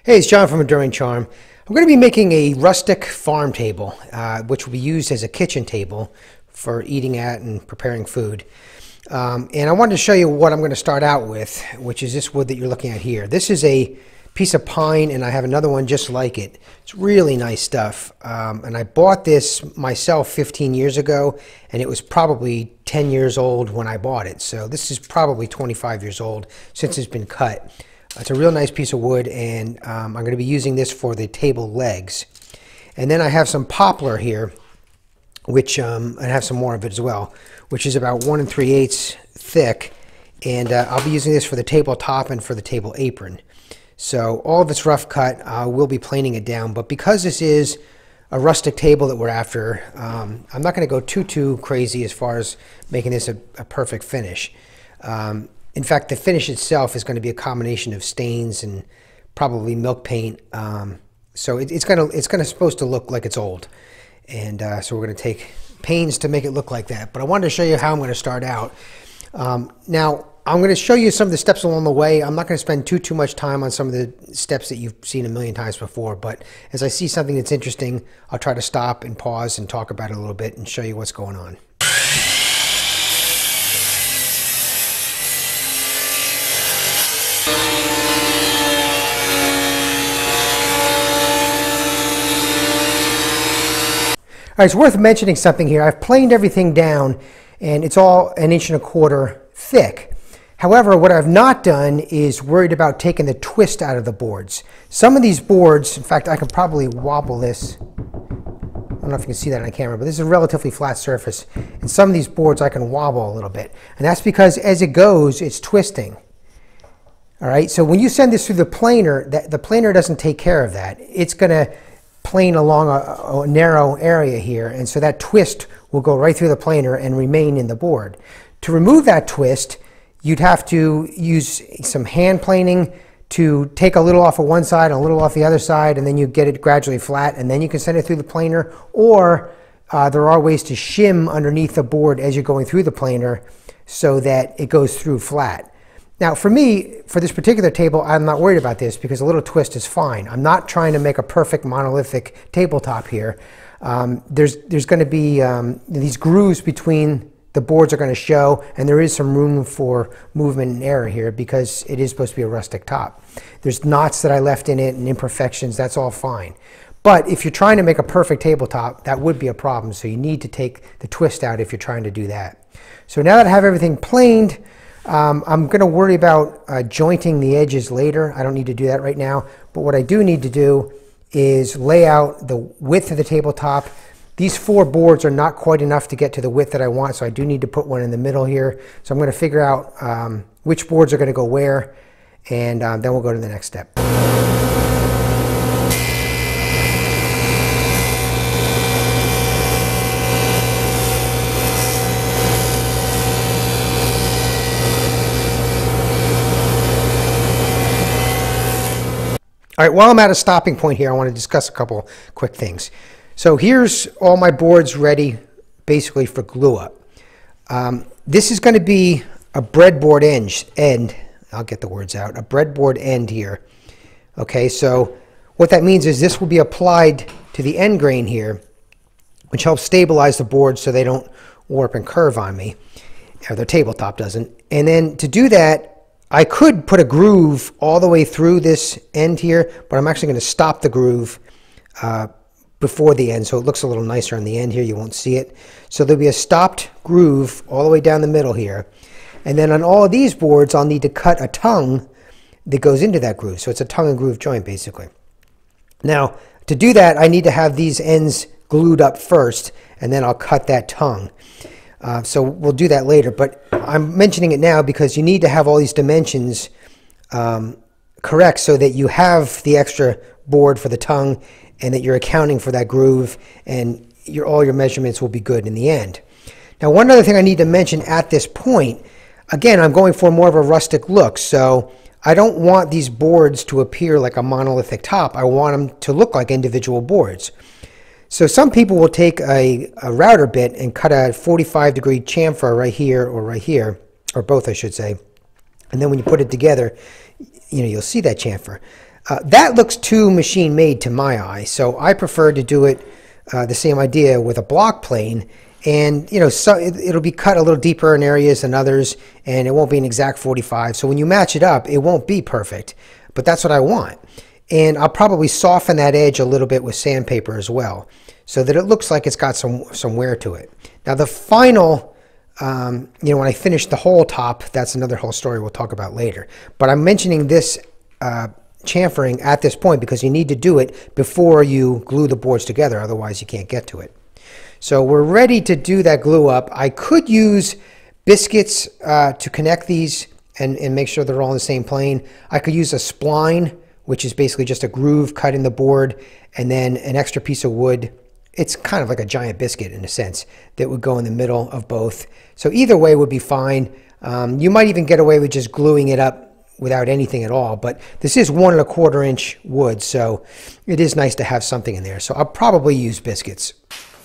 Hey, it's John from Enduring Charm. I'm going to be making a rustic farm table, which will be used as a kitchen table for eating at and preparing food. And I wanted to show you what I'm going to start out with, which is this wood that you're looking at here. This is a piece of pine, and I have another one just like it. It's really nice stuff. And I bought this myself 15 years ago, and it was probably 10 years old when I bought it. So this is probably 25 years old since it's been cut. It's a real nice piece of wood, and I'm going to be using this for the table legs. And then I have some poplar here, which I have some more of it as well, which is about 1 3/8 thick. And I'll be using this for the tabletop and for the table apron. So all of it's rough cut. We'll be planing it down. But because this is a rustic table that we're after, I'm not going to go too crazy as far as making this a perfect finish. In fact, the finish itself is going to be a combination of stains and probably milk paint. So it's supposed to look like it's old. And so we're going to take pains to make it look like that. But I wanted to show you how I'm going to start out. Now, I'm going to show you some of the steps along the way. I'm not going to spend too much time on some of the steps that you've seen a million times before. But as I see something that's interesting, I'll try to stop and pause and talk about it a little bit and show you what's going on. All right, it's worth mentioning something here. I've planed everything down, and it's all 1¼ inch thick. However, what I've not done is worried about taking the twist out of the boards. Some of these boards, in fact, I could probably wobble this. I don't know if you can see that on camera, but this is a relatively flat surface. And some of these boards I can wobble a little bit. And that's because as it goes, it's twisting. All right, so when you send this through the planer, the planer doesn't take care of that. It's going to plane along a narrow area here, and so that twist will go right through the planer and remain in the board. To remove that twist, you'd have to use some hand planing to take a little off of one side and a little off the other side, and then you get it gradually flat, and then you can send it through the planer. Or there are ways to shim underneath the board as you're going through the planer so that it goes through flat. Now, for me, for this particular table, I'm not worried about this because a little twist is fine. I'm not trying to make a perfect monolithic tabletop here. There's going to be these grooves between the boards are going to show, and there is some room for movement and error here because it is supposed to be a rustic top. There's knots that I left in it and imperfections. That's all fine. But if you're trying to make a perfect tabletop, that would be a problem. So you need to take the twist out if you're trying to do that. So now that I have everything planed, I'm going to worry about jointing the edges later. I don't need to do that right now. But what I do need to do is lay out the width of the tabletop. These 4 boards are not quite enough to get to the width that I want, so I do need to put one in the middle here. So I'm going to figure out which boards are going to go where, and then we'll go to the next step. All right, while I'm at a stopping point here, I want to discuss a couple quick things. So here's all my boards ready basically for glue up. This is going to be a breadboard end. I'll get the words out. A breadboard end here. Okay, so what that means is this will be applied to the end grain here, which helps stabilize the boards so they don't warp and curve on me, or the tabletop doesn't. And then to do that, I could put a groove all the way through this end here, but I'm actually going to stop the groove before the end, so it looks a little nicer on the end here. You won't see it. So there'll be a stopped groove all the way down the middle here. And then on all of these boards, I'll need to cut a tongue that goes into that groove. So it's a tongue and groove joint, basically. Now, to do that, I need to have these ends glued up first, and then I'll cut that tongue. So we'll do that later, but I'm mentioning it now because you need to have all these dimensions correct so that you have the extra board for the tongue and that you're accounting for that groove, and all your measurements will be good in the end. Now, one other thing I need to mention at this point, again, I'm going for more of a rustic look, so I don't want these boards to appear like a monolithic top. I want them to look like individual boards. So some people will take a router bit and cut a 45-degree chamfer right here, or both I should say. And then when you put it together, you'll see that chamfer. That looks too machine made to my eye, so I prefer to do it the same idea with a block plane. And you know, so it'll be cut a little deeper in areas than others, and it won't be an exact 45. So when you match it up, it won't be perfect, but that's what I want. And I'll probably soften that edge a little bit with sandpaper as well, so that it looks like it's got some wear to it. Now the final, you know, when I finish the whole top, that's another whole story we'll talk about later. But I'm mentioning this chamfering at this point because you need to do it before you glue the boards together, otherwise you can't get to it. So we're ready to do that glue up. I could use biscuits to connect these and make sure they're all in the same plane. I could use a spline, which is basically just a groove cut in the board, and then an extra piece of wood. It's kind of like a giant biscuit in a sense that would go in the middle of both. So either way would be fine. You might even get away with just gluing it up without anything at all, but this is 1 1/4 inch wood, so it is nice to have something in there. So I'll probably use biscuits.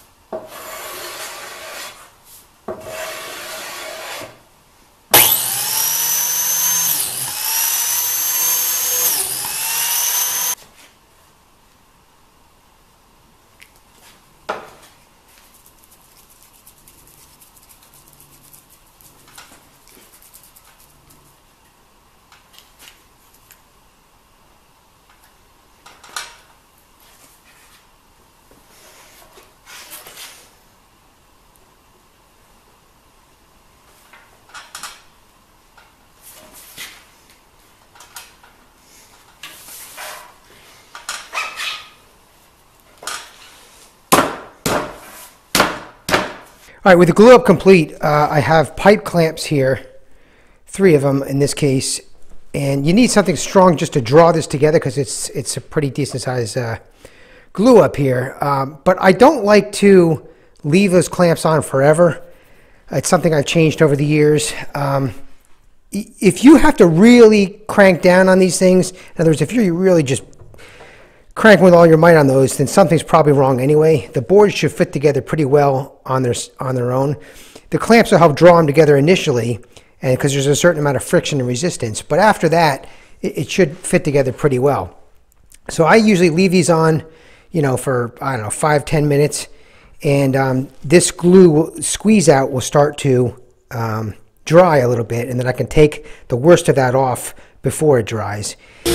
All right, with the glue up complete, I have pipe clamps here, 3 of them in this case, and you need something strong just to draw this together because it's a pretty decent size glue up here. But I don't like to leave those clamps on forever. It's something I've changed over the years. If you have to really crank down on these things, in other words, if you're really just cranking with all your might on those, then something's probably wrong anyway. The boards should fit together pretty well on their own. The clamps will help draw them together initially, and because there's a certain amount of friction and resistance, but after that, it should fit together pretty well. So I usually leave these on, you know, for, I don't know, 5-10 minutes, and this glue squeeze out will start to dry a little bit, and then I can take the worst of that off before it dries.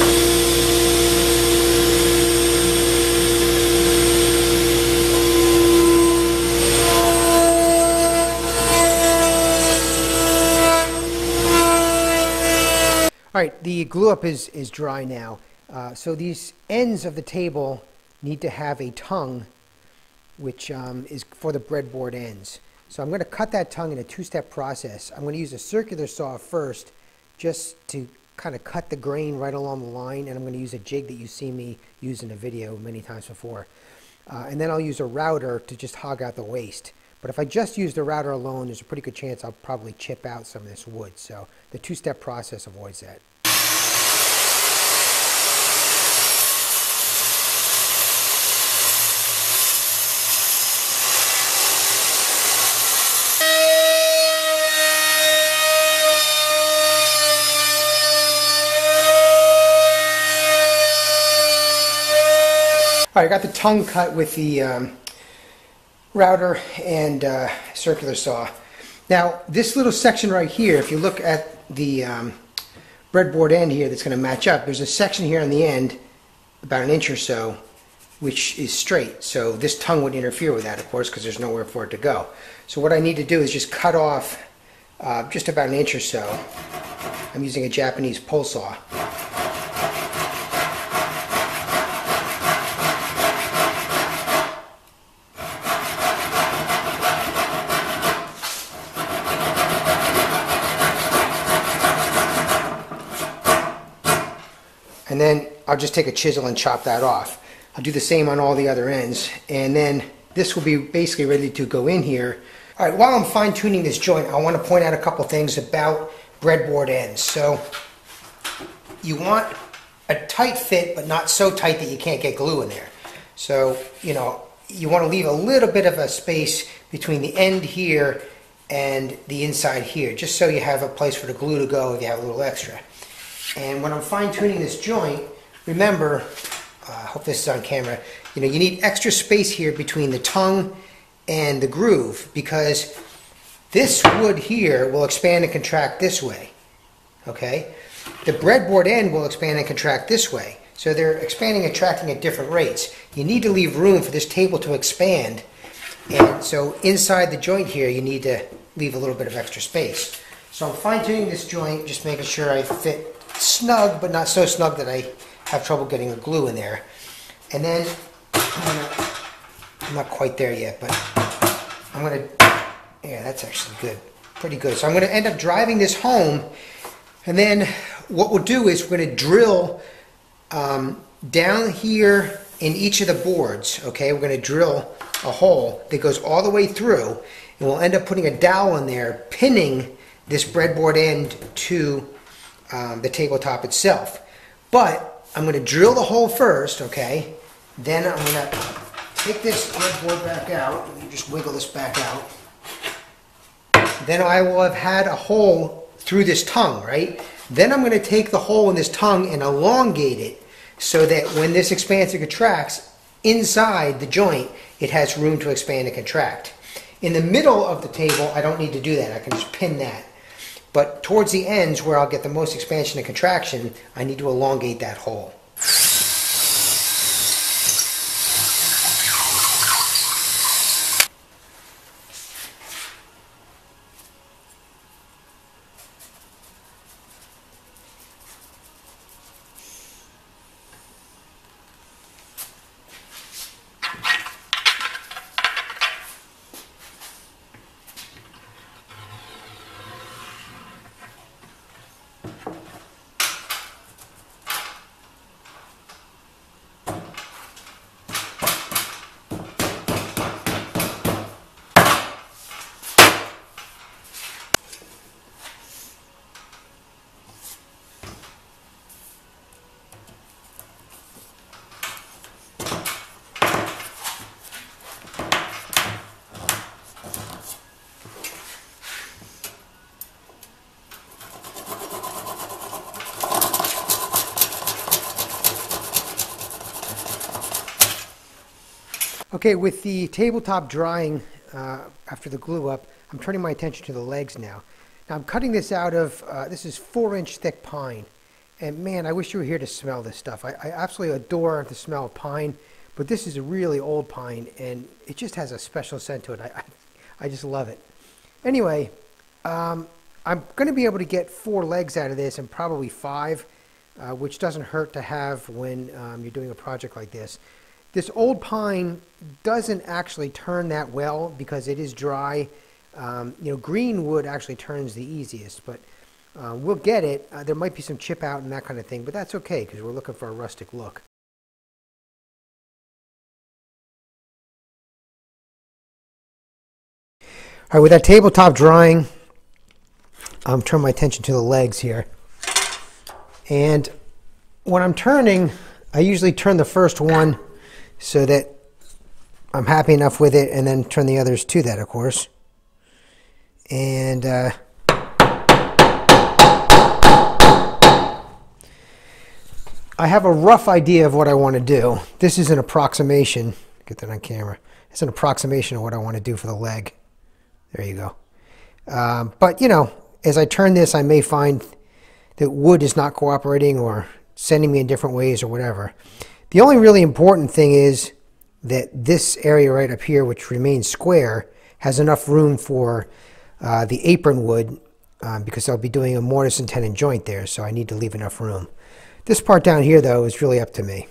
All right, the glue up is dry now. So these ends of the table need to have a tongue, which is for the breadboard ends. So I'm going to cut that tongue in a 2-step process. I'm going to use a circular saw first just to kind of cut the grain right along the line, and I'm going to use a jig that you've seen me use in a video many times before. And then I'll use a router to just hog out the waste. But if I just use the router alone, there's a pretty good chance I'll probably chip out some of this wood. So the 2-step process avoids that. All right, I got the tongue cut with the router and circular saw. Now, this little section right here, if you look at the breadboard end here that's going to match up, there's a section here on the end, about 1 inch or so, which is straight. So this tongue would interfere with that, of course, because there's nowhere for it to go. So what I need to do is just cut off just about 1 inch or so. I'm using a Japanese pole saw. And then I'll just take a chisel and chop that off. I'll do the same on all the other ends, and then this will be basically ready to go in here. All right, while I'm fine-tuning this joint, I want to point out a couple things about breadboard ends. So you want a tight fit, but not so tight that you can't get glue in there. So, you know, you want to leave a little bit of a space between the end here and the inside here, just so you have a place for the glue to go if you have a little extra. And when I'm fine-tuning this joint, remember, I hope this is on camera, you need extra space here between the tongue and the groove, because this wood here will expand and contract this way, okay? The breadboard end will expand and contract this way. So they're expanding and contracting at different rates. You need to leave room for this table to expand. And so inside the joint here, you need to leave a little bit of extra space. So I'm fine-tuning this joint, just making sure I fit snug, but not so snug that I have trouble getting the glue in there. And then, I'm not quite there yet, but I'm going to, yeah, that's actually good. Pretty good. So I'm going to end up driving this home, and then what we'll do is we're going to drill down here in each of the boards, okay? We're going to drill a hole that goes all the way through, and we'll end up putting a dowel in there, pinning this breadboard end to the tabletop itself. But I'm going to drill the hole first, okay? Then I'm going to take this breadboard back out. Let me just wiggle this back out. Then I will have had a hole through this tongue, right? Then I'm going to take the hole in this tongue and elongate it so that when this expands and contracts, inside the joint, it has room to expand and contract. In the middle of the table, I don't need to do that. I can just pin that. But towards the ends, where I'll get the most expansion and contraction, I need to elongate that hole. Okay, with the tabletop drying after the glue up, I'm turning my attention to the legs now. Now I'm cutting this out of, this is 4-inch thick pine. And man, I wish you were here to smell this stuff. I absolutely adore the smell of pine, but this is a really old pine and it just has a special scent to it. I just love it. Anyway, I'm going to be able to get 4 legs out of this and probably 5, which doesn't hurt to have when you're doing a project like this. This old pine doesn't actually turn that well because it is dry. Green wood actually turns the easiest, but we'll get it. There might be some chip out and that kind of thing, but that's okay because we're looking for a rustic look. All right, with that tabletop drying, I'm turning my attention to the legs here. And when I'm turning, I usually turn the first one so that I'm happy enough with it, and then turn the others to that, of course. And I have a rough idea of what I want to do. This is an approximation. Get that on camera. It's an approximation of what I want to do for the leg. There you go. But, as I turn this, I may find that wood is not cooperating or sending me in different ways or whatever. The only really important thing is that this area right up here, which remains square, has enough room for the apron wood because I'll be doing a mortise and tenon joint there, so I need to leave enough room. This part down here, though, is really up to me.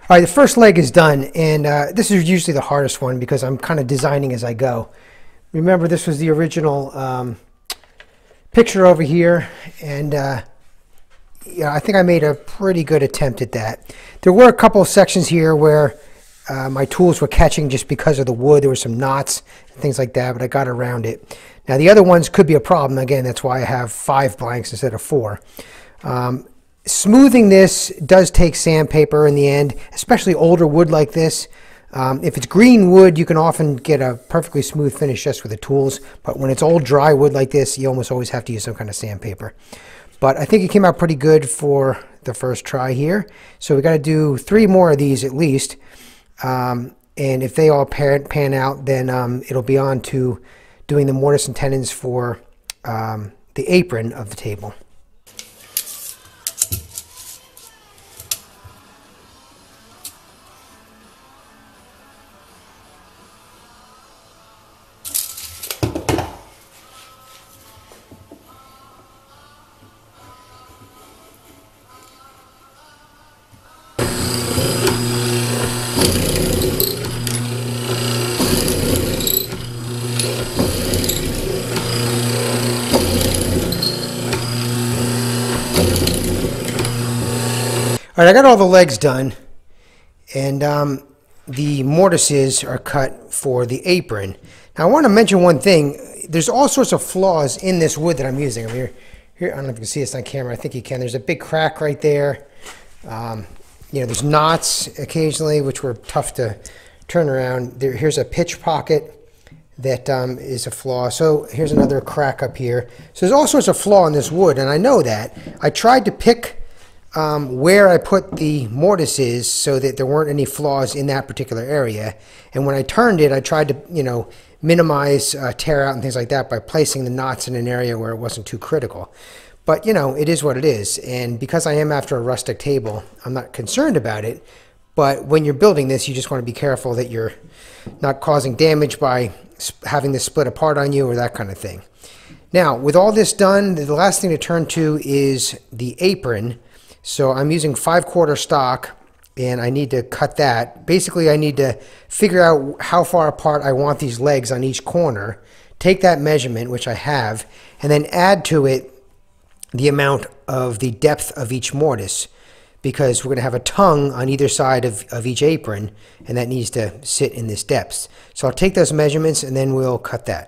All right, the first leg is done, and this is usually the hardest one because I'm kind of designing as I go. Remember, this was the original picture over here, and yeah, I think I made a pretty good attempt at that. There were a couple of sections here where my tools were catching just because of the wood. There were some knots and things like that, but I got around it. Now, the other ones could be a problem. Again, that's why I have 5 blanks instead of 4. Smoothing this does take sandpaper in the end, especially older wood like this. If it's green wood, you can often get a perfectly smooth finish just with the tools. But when it's old dry wood like this, you almost always have to use some kind of sandpaper. But I think it came out pretty good for the first try here. So we got to do 3 more of these at least. And if they all pan out, then it'll be on to doing the mortise and tenons for the apron of the table. All right, I got all the legs done, and the mortises are cut for the apron. Now, I want to mention one thing. There's all sorts of flaws in this wood that I'm using. I mean, here, I don't know if you can see this on camera. I think you can. There's a big crack right there. You know, there's knots occasionally, which were tough to turn around. Here's a pitch pocket that is a flaw. So here's another crack up here. So there's all sorts of flaw in this wood, and I know that. I tried to pick where I put the mortises so that there weren't any flaws in that particular area. And when I turned it, I tried to, you know, minimize tear out and things like that by placing the knots in an area where it wasn't too critical. But, you know, it is what it is. And because I am after a rustic table, I'm not concerned about it. But when you're building this, you just want to be careful that you're not causing damage by having this split apart on you or that kind of thing. Now, with all this done, the last thing to turn to is the apron. So I'm using 5/4 stock, and I need to cut that. Basically, I need to figure out how far apart I want these legs on each corner, take that measurement, which I have, and then add to it the amount of the depth of each mortise, because we're going to have a tongue on either side of each apron, and that needs to sit in this depth. So I'll take those measurements, and then we'll cut that.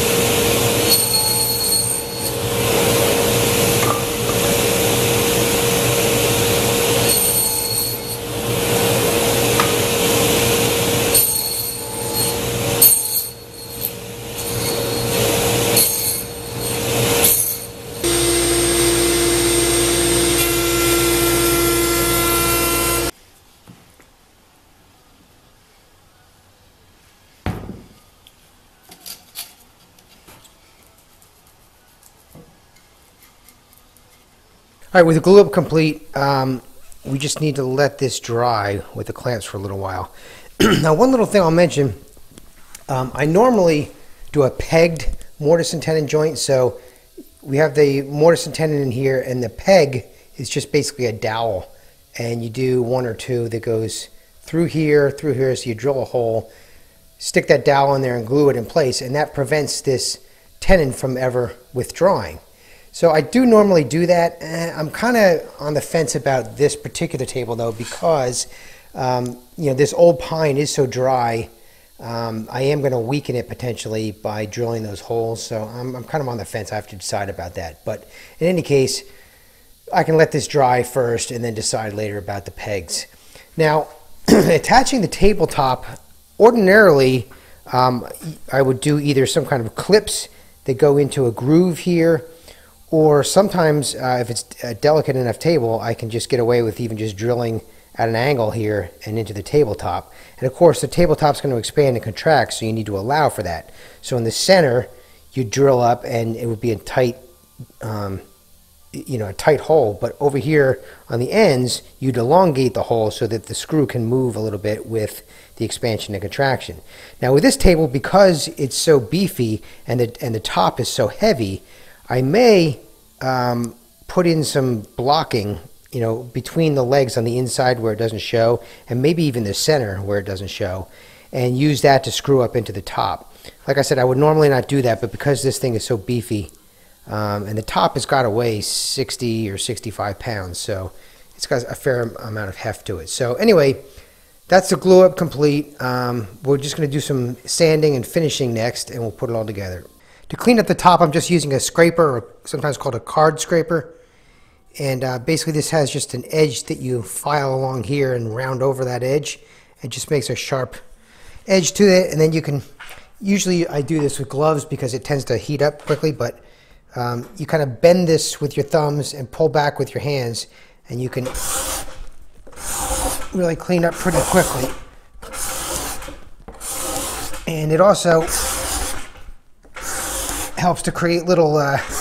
All right, with the glue up complete, we just need to let this dry with the clamps for a little while. Now, one little thing I'll mention, I normally do a pegged mortise and tenon joint. So we have the mortise and tenon in here, and the peg is just basically a dowel. And you do 1 or 2 that goes through here, so you drill a hole, stick that dowel in there and glue it in place, and that prevents this tenon from ever withdrawing. So I do normally do that. I'm kind of on the fence about this particular table though, because you know, this old pine is so dry. I am going to weaken it potentially by drilling those holes. So I'm kind of on the fence. I have to decide about that. But in any case, I can let this dry first and then decide later about the pegs. Now, attaching the tabletop, ordinarily I would do either some kind of clips that go into a groove here, or sometimes if it's a delicate enough table, I can just get away with even just drilling at an angle here and into the tabletop. And of course, the tabletop's going to expand and contract, so you need to allow for that. So in the center, you drill up, and it would be a tight, you know, a tight hole. But over here on the ends, you'd elongate the hole so that the screw can move a little bit with the expansion and contraction. Now with this table, because it's so beefy and the top is so heavy, I may put in some blocking you know, between the legs on the inside where it doesn't show, and maybe even the center where it doesn't show, and use that to screw up into the top. Like I said, I would normally not do that, but because this thing is so beefy, and the top has got to weigh 60 or 65 pounds, so it's got a fair amount of heft to it. So anyway, that's the glue up complete. We're just going to do some sanding and finishing next, and we'll put it all together. To clean up the top, I'm just using a scraper, or sometimes called a card scraper. And basically this has just an edge that you file along here and round over that edge. It just makes a sharp edge to it, and then you can, usually I do this with gloves because it tends to heat up quickly, but you kind of bend this with your thumbs and pull back with your hands, and you can really clean up pretty quickly. And it also helps to create little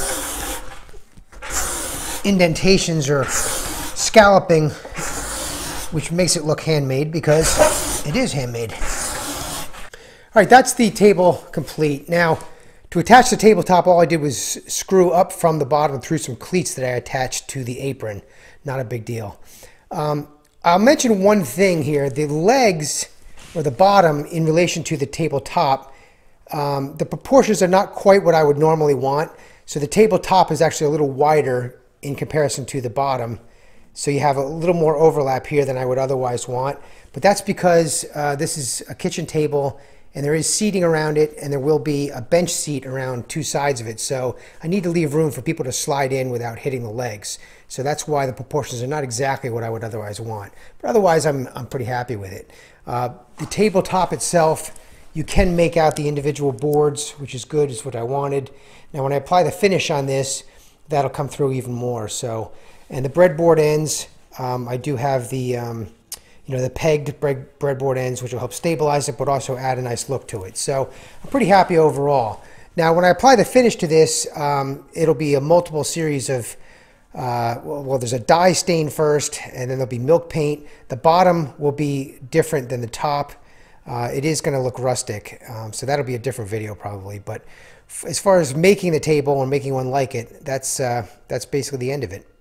indentations or scalloping, which makes it look handmade because it is handmade. All right, that's the table complete. Now, to attach the tabletop, all I did was screw up from the bottom through some cleats that I attached to the apron. Not a big deal. I'll mention one thing here. The legs, or the bottom, in relation to the tabletop, the proportions are not quite what I would normally want. So the tabletop is actually a little wider in comparison to the bottom. So you have a little more overlap here than I would otherwise want. But that's because this is a kitchen table, and there is seating around it, and there will be a bench seat around two sides of it. So I need to leave room for people to slide in without hitting the legs. So that's why the proportions are not exactly what I would otherwise want. But otherwise, I'm pretty happy with it. The tabletop itself, you can make out the individual boards, which is good, is what I wanted. Now when I apply the finish on this, that'll come through even more. So, and the breadboard ends, I do have the you know, the pegged breadboard ends, which will help stabilize it, but also add a nice look to it. So I'm pretty happy overall. Now, when I apply the finish to this, it'll be a multiple series of, well, there's a dye stain first, and then there'll be milk paint. The bottom will be different than the top. It is going to look rustic, so that'll be a different video probably. But as far as making the table and making one like it, that's basically the end of it.